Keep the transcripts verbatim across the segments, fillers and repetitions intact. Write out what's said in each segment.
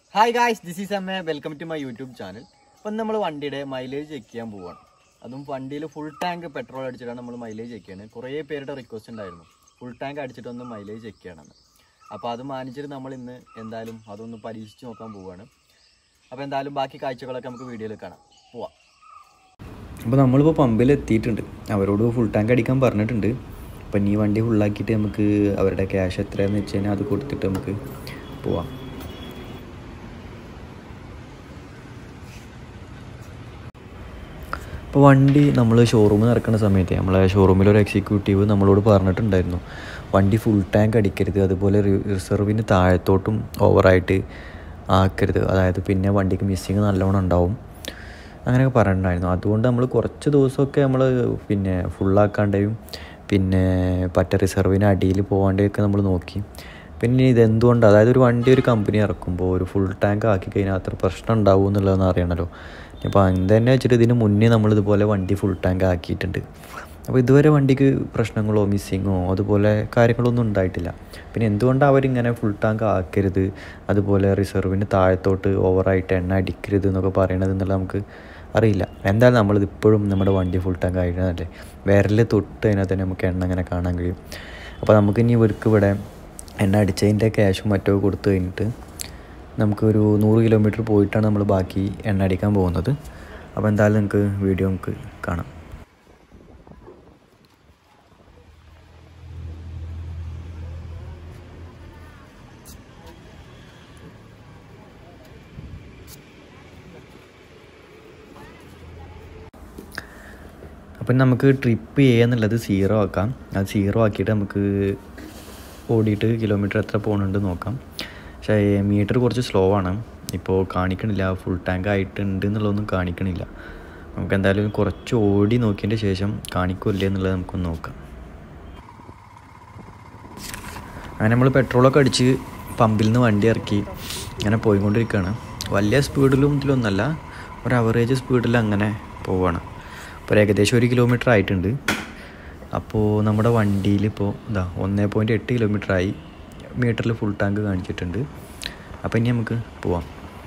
Hi guys, this is Amma. Welcome to my YouTube channel. Now we will check mileage. That's why full tank petrol we mileage. We have request full tank mileage. That's why we manager we will Paris. So we will video. അപ്പോൾ നമ്മളിപ്പോൾ പമ്പിൽ എത്തിയിട്ടുണ്ട്. അവരോട് full tank അടിക്കാൻ പറഞ്ഞിട്ടുണ്ട്. അപ്പോൾ ഈ വണ്ടി ഫുള്ളാക്കിയിട്ട് നമുക്ക് അവരുടെ ക്യാഷ് എത്രയാണെന്ന് വെച്ച് കഴിഞ്ഞാൽ അത് കൊടുത്തിട്ട് നമുക്ക് പോവാം. അപ്പോൾ വണ്ടി നമ്മൾ ഷോറൂമിൽ നടക്കുന്ന സമയത്ത് നമ്മളെ ഷോറൂമിലൊരു എക്സിക്യൂട്ടീവ് നമ്മളോട് പറഞ്ഞിട്ടുണ്ടായിരുന്നു, വണ്ടി ഫുൾ ടാങ്ക് അടിക്കരുത്, അതുപോലെ റിസർവിന് താഴത്തോട്ടും ഓവറായിട്ട് ആക്കരുത്, അതായത് പിന്നെ വണ്ടിക്ക് മിസ്സിങ് നല്ലോണം ഉണ്ടാവും അങ്ങനെയൊക്കെ പറഞ്ഞിട്ടുണ്ടായിരുന്നു. അതുകൊണ്ട് നമ്മൾ കുറച്ച് ദിവസമൊക്കെ നമ്മൾ പിന്നെ ഫുള്ളാക്കാണ്ടേയും പിന്നെ പറ്റ റിസർവിന് അടിയിൽ പോകാണ്ടൊക്കെ നമ്മൾ നോക്കി. പിന്നെ ഇതെന്തുകൊണ്ട്, അതായത് ഒരു വണ്ടി ഒരു കമ്പനി ഇറക്കുമ്പോൾ ഒരു ഫുൾ ടാങ്ക് ആക്കി കഴിഞ്ഞാൽ അത്ര പ്രശ്നം ഉണ്ടാവും എന്നുള്ളതെന്ന് അറിയണമല്ലോ. അപ്പോൾ എന്ത് തന്നെ വെച്ചിട്ട് ഇതിന് മുന്നേ നമ്മളിതുപോലെ വണ്ടി ഫുൾ ടാങ്ക് ആക്കിയിട്ടുണ്ട്. അപ്പോൾ ഇതുവരെ വണ്ടിക്ക് പ്രശ്നങ്ങളോ മിസ്സിങ്ങോ അതുപോലെ കാര്യങ്ങളൊന്നും ഉണ്ടായിട്ടില്ല. പിന്നെ എന്തുകൊണ്ടാണ് അവരിങ്ങനെ ഫുൾ ടാങ്ക് ആക്കരുത്, അതുപോലെ റിസർവിന് താഴത്തോട്ട് ഓവറായിട്ട് എണ്ണ അടിക്കരുത് എന്നൊക്കെ പറയണത് എന്നുള്ളത് നമുക്ക് അറിയില്ല. എന്തായാലും നമ്മളിത് ഇപ്പോഴും നമ്മുടെ വണ്ടി ഫുൾ ടാങ്ക് ആയിരുന്നല്ലേ, വിരൽ തൊട്ട് കഴിഞ്ഞാൽ തന്നെ നമുക്ക് എണ്ണ അങ്ങനെ കാണാൻ കഴിയും. അപ്പോൾ നമുക്കിനി ഇവർക്ക് ഇവിടെ എണ്ണ അടിച്ചതിൻ്റെ ക്യാഷും മറ്റോ കൊടുത്തു കഴിഞ്ഞിട്ട് നമുക്കൊരു നൂറ് കിലോമീറ്റർ പോയിട്ടാണ് നമ്മൾ ബാക്കി എണ്ണ അടിക്കാൻ പോകുന്നത്. അപ്പോൾ എന്തായാലും നിങ്ങൾക്ക് വീഡിയോ നമുക്ക് കാണാം. അപ്പം നമുക്ക് ട്രിപ്പ് ചെയ്യാന്നുള്ളത് സീറോ ആക്കാം. അത് സീറോ ആക്കിയിട്ട് നമുക്ക് ഓടിയിട്ട് കിലോമീറ്റർ എത്ര പോകുന്നുണ്ട് നോക്കാം. പക്ഷേ മീറ്റർ കുറച്ച് സ്ലോ ആണ്, ഇപ്പോൾ കാണിക്കണില്ല, ഫുൾ ടാങ്ക് ആയിട്ടുണ്ട് എന്നുള്ളതൊന്നും കാണിക്കണില്ല. നമുക്ക് എന്തായാലും കുറച്ച് ഓടി നോക്കിയതിൻ്റെ ശേഷം കാണിക്കില്ലേ എന്നുള്ളത് നമുക്കൊന്ന് നോക്കാം. അങ്ങനെ നമ്മൾ പെട്രോളൊക്കെ അടിച്ച് പമ്പിൽ നിന്ന് വണ്ടി ഇറക്കി അങ്ങനെ പോയിക്കൊണ്ടിരിക്കുകയാണ്. വലിയ സ്പീഡിലും ഇതിലൊന്നല്ല, ഒരു അവറേജ് സ്പീഡിൽ അങ്ങനെ പോവുകയാണ്. ഇപ്പോൾ ഏകദേശം ഒരു കിലോമീറ്റർ ആയിട്ടുണ്ട്. അപ്പോൾ നമ്മുടെ വണ്ടിയിൽ ഇപ്പോൾ ഇതാ ഒന്ന് പോയിൻറ്റ് എട്ട് കിലോമീറ്ററായി, മീറ്ററിൽ ഫുൾ ടാങ്ക് കാണിച്ചിട്ടുണ്ട്. അപ്പോൾ ഇനി നമുക്ക് പോവാം.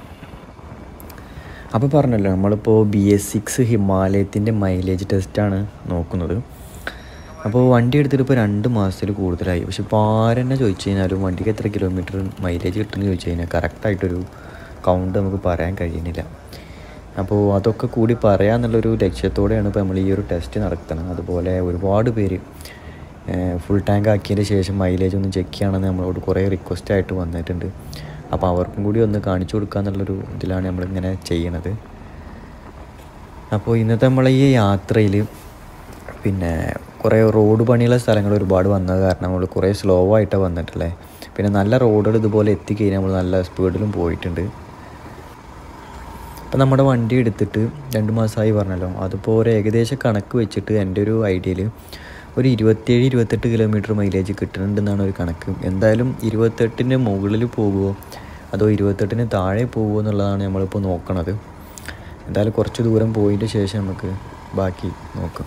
അപ്പോൾ പറഞ്ഞല്ലോ, നമ്മളിപ്പോൾ ബി എസ് സിക്സ് ഹിമാലയത്തിൻ്റെ മൈലേജ് ടെസ്റ്റാണ് നോക്കുന്നത്. അപ്പോൾ വണ്ടി എടുത്തിട്ട് ഇപ്പോൾ രണ്ട് മാസത്തിൽ കൂടുതലായി. പക്ഷെ ഇപ്പോൾ ആരെന്നെ ചോദിച്ചു കഴിഞ്ഞാലും വണ്ടിക്ക് എത്ര കിലോമീറ്റർ മൈലേജ് കിട്ടുമെന്ന് ചോദിച്ചു കഴിഞ്ഞാൽ കറക്റ്റായിട്ടൊരു കൗണ്ട് നമുക്ക് പറയാൻ കഴിയുന്നില്ല. അപ്പോൾ അതൊക്കെ കൂടി പറയാമെന്നുള്ളൊരു ലക്ഷ്യത്തോടെയാണ് ഇപ്പോൾ നമ്മൾ ഈ ഒരു ടെസ്റ്റ് നടത്തുന്നത്. അതുപോലെ ഒരുപാട് പേര് ഫുൾ ടാങ്ക് ആക്കിയതിന് ശേഷം മൈലേജ് ഒന്ന് ചെക്ക് ചെയ്യണമെന്ന് നമ്മളോട് കുറേ റിക്വസ്റ്റ് ആയിട്ട് വന്നിട്ടുണ്ട്. അപ്പോൾ അവർക്കും കൂടി ഒന്ന് കാണിച്ചു കൊടുക്കുക എന്നുള്ളൊരു ഇതിലാണ് നമ്മളിങ്ങനെ ചെയ്യണത്. അപ്പോൾ ഇന്നത്തെ നമ്മളെ ഈ യാത്രയിൽ പിന്നെ കുറേ റോഡ് പണിയുള്ള സ്ഥലങ്ങൾ ഒരുപാട് വന്നത് കാരണം നമ്മൾ കുറേ സ്ലോ ആയിട്ടാണ് വന്നിട്ടുള്ളത്. പിന്നെ നല്ല റോഡുകൾ ഇതുപോലെ എത്തിക്കഴിഞ്ഞാൽ നമ്മൾ നല്ല സ്പീഡിലും പോയിട്ടുണ്ട്. അപ്പോൾ നമ്മുടെ വണ്ടി എടുത്തിട്ട് രണ്ട് മാസമായി പറഞ്ഞല്ലോ, അതിപ്പോൾ ഒരു ഏകദേശം കണക്ക് വെച്ചിട്ട് എൻ്റെ ഒരു ഐഡിയയിൽ ഒരു ഇരുപത്തേഴ് ഇരുപത്തെട്ട് കിലോമീറ്റർ മൈലേജ് കിട്ടുന്നുണ്ടെന്നാണ് ഒരു കണക്ക്. എന്തായാലും ഇരുപത്തെട്ടിൻ്റെ മുകളിൽ പോകുമോ അതോ ഇരുപത്തെട്ടിന് താഴെ പോകുമോ എന്നുള്ളതാണ് നമ്മളിപ്പോൾ നോക്കണത്. എന്തായാലും കുറച്ച് ദൂരം പോയതിൻ്റെ ശേഷം നമുക്ക് ബാക്കി നോക്കാം.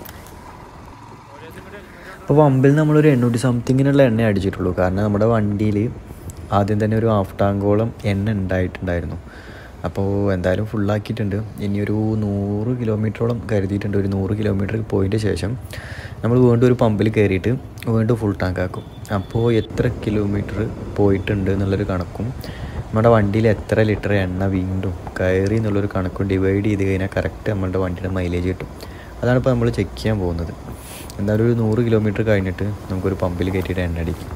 അപ്പോൾ പമ്പിൽ നമ്മളൊരു എണ്ണൂറ്റി സംതിങ്ങിനുള്ള എണ്ണ അടിച്ചിട്ടുള്ളൂ. കാരണം നമ്മുടെ വണ്ടിയിൽ ആദ്യം തന്നെ ഒരു ഹാഫ് ടാങ്കോളം എണ്ണ ഉണ്ടായിട്ടുണ്ടായിരുന്നു. അപ്പോൾ എന്തായാലും ഫുള്ളാക്കിയിട്ടുണ്ട്. ഇനിയൊരു നൂറ് കിലോമീറ്ററോളം കരുതിയിട്ടുണ്ട്. ഒരു നൂറ് കിലോമീറ്റർ പോയതിൻ്റെ ശേഷം നമ്മൾ വീണ്ടും ഒരു പമ്പിൽ കയറിയിട്ട് വീണ്ടും ഫുൾ ടാങ്ക് ആക്കും. അപ്പോൾ എത്ര കിലോമീറ്റർ പോയിട്ടുണ്ട് എന്നുള്ളൊരു കണക്കും നമ്മുടെ വണ്ടിയിൽ എത്ര ലിറ്റർ എണ്ണ വീണ്ടും കയറി എന്നുള്ളൊരു കണക്കും ഡിവൈഡ് ചെയ്ത് കഴിഞ്ഞാൽ കറക്റ്റ് നമ്മളുടെ വണ്ടിയുടെ മൈലേജ് കിട്ടും. അതാണ് ഇപ്പോൾ നമ്മൾ ചെക്ക് ചെയ്യാൻ പോകുന്നത്. എന്തായാലും ഒരു നൂറ് കിലോമീറ്റർ കഴിഞ്ഞിട്ട് നമുക്കൊരു പമ്പിൽ കയറ്റിയിട്ട് എണ്ണ അടിക്കും.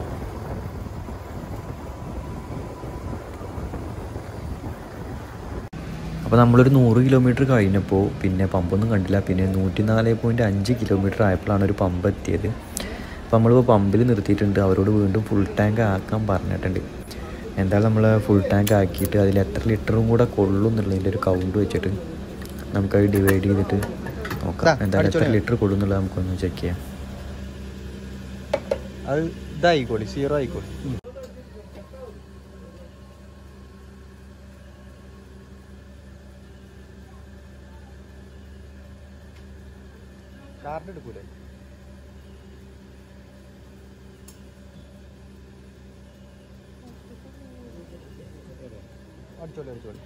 അപ്പോൾ നമ്മളൊരു നൂറ് കിലോമീറ്റർ കഴിഞ്ഞപ്പോൾ പിന്നെ പമ്പൊന്നും കണ്ടില്ല. പിന്നെ നൂറ്റി നാല് പോയിൻറ്റ് അഞ്ച് കിലോമീറ്റർ ആയപ്പോഴാണ് ഒരു പമ്പ് എത്തിയത്. അപ്പോൾ നമ്മളിപ്പോൾ പമ്പിൽ നിർത്തിയിട്ടുണ്ട്. അവരോട് വീണ്ടും ഫുൾ ടാങ്ക് ആക്കാൻ പറഞ്ഞിട്ടുണ്ട്. എന്തായാലും നമ്മൾ ഫുൾ ടാങ്ക് ആക്കിയിട്ട് അതിൽ എത്ര ലിറ്ററും കൂടെ കൊള്ളും എന്നുള്ളതിൻ്റെ ഒരു കൗണ്ട് വെച്ചിട്ട് നമുക്കത് ഡിവൈഡ് ചെയ്തിട്ട് നോക്കാം. എന്തായാലും എത്ര ലിറ്റർ കൊള്ളും എന്നുള്ളത് നമുക്കൊന്ന് ചെക്ക് ചെയ്യാം. അത് ഇതായിക്കോളി, സീറോ ആയിക്കോളി. കാർഡ് എടുക്കൂലേ? അടിച്ചോളി അടിച്ചോളി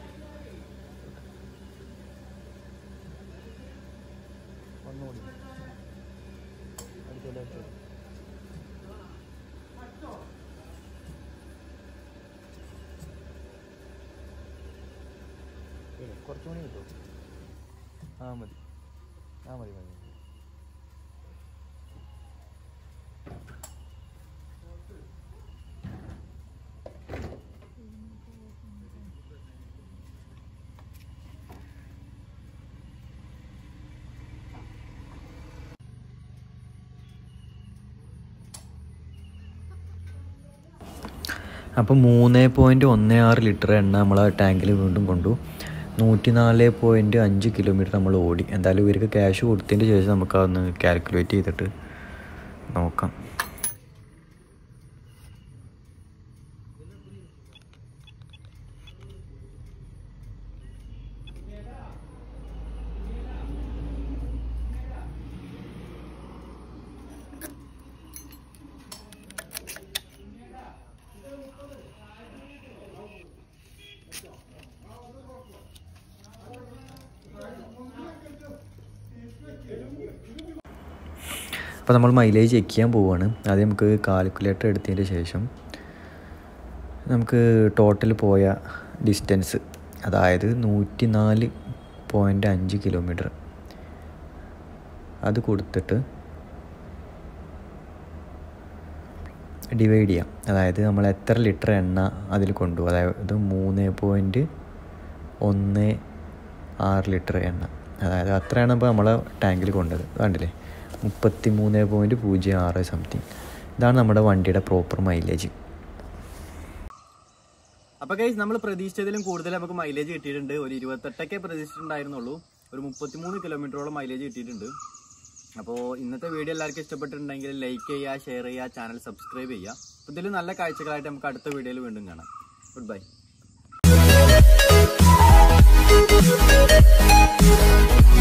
ഒന്നുകൂടി അടിച്ചോളി അടിച്ചോളി കുറച്ചുകൂടി കിട്ടുമോ? ആ മതി ആ മതി മതി അപ്പോൾ മൂന്ന് പോയിൻറ്റ് ഒന്ന് ആറ് ലിറ്റർ എണ്ണ നമ്മൾ ആ ടാങ്കിൽ വീണ്ടും കൊണ്ടു. നൂറ്റി നാല് പോയിൻറ്റ് അഞ്ച് കിലോമീറ്റർ നമ്മൾ ഓടി. എന്തായാലും ഇവർക്ക് ക്യാഷ് കൊടുത്തതിന് ശേഷം നമുക്ക് അതൊന്ന് കാൽക്കുലേറ്റ് ചെയ്തിട്ട് നോക്കാം. അപ്പോൾ നമ്മൾ മൈലേജ് ചെക്ക് ചെയ്യാൻ പോവുകയാണ്. ആദ്യം നമുക്ക് കാൽക്കുലേറ്റർ എടുത്തതിന് ശേഷം നമുക്ക് ടോട്ടൽ പോയ ഡിസ്റ്റൻസ്, അതായത് നൂറ്റി നാല് പോയിൻറ്റ് അഞ്ച് കിലോമീറ്റർ അത് കൊടുത്തിട്ട് ഡിവൈഡ് ചെയ്യാം. അതായത് നമ്മൾ എത്ര ലിറ്റർ എണ്ണ അതിൽ കൊണ്ടു, അതായത് മൂന്ന് പോയിൻറ്റ് ഒന്ന് ആറ് ലിറ്റർ എണ്ണ, അതായത് അത്രയാണ് ഇപ്പോൾ നമ്മളെ ടാങ്കിൽ കൊണ്ടത്. കണ്ടില്ലേ, മുപ്പത്തി മൂന്ന് പോയിൻറ്റ് പൂജ്യം ആറ് സംതിങ്. ഇതാണ് നമ്മുടെ വണ്ടിയുടെ പ്രോപ്പർ മൈലേജ്. അപ്പോൾ ഗൈസ് നമ്മൾ പ്രതീക്ഷിച്ചതിലും കൂടുതൽ നമുക്ക് മൈലേജ് കിട്ടിയിട്ടുണ്ട്. ഒരു ഇരുപത്തെട്ടൊക്കെ പ്രതീക്ഷിച്ചിട്ടുണ്ടായിരുന്നുള്ളൂ. ഒരു മുപ്പത്തിമൂന്ന് കിലോമീറ്ററോളം മൈലേജ് കിട്ടിയിട്ടുണ്ട്. അപ്പോൾ ഇന്നത്തെ വീഡിയോ എല്ലാവർക്കും ഇഷ്ടപ്പെട്ടിട്ടുണ്ടെങ്കിൽ ലൈക്ക് ചെയ്യുക, ഷെയർ ചെയ്യുക, ചാനൽ സബ്സ്ക്രൈബ് ചെയ്യുക. അപ്പോൾ ഇതിൽ നല്ല കാഴ്ചകളായിട്ട് നമുക്ക് അടുത്ത വീഡിയോയിൽ വീണ്ടും കാണാം. Good by.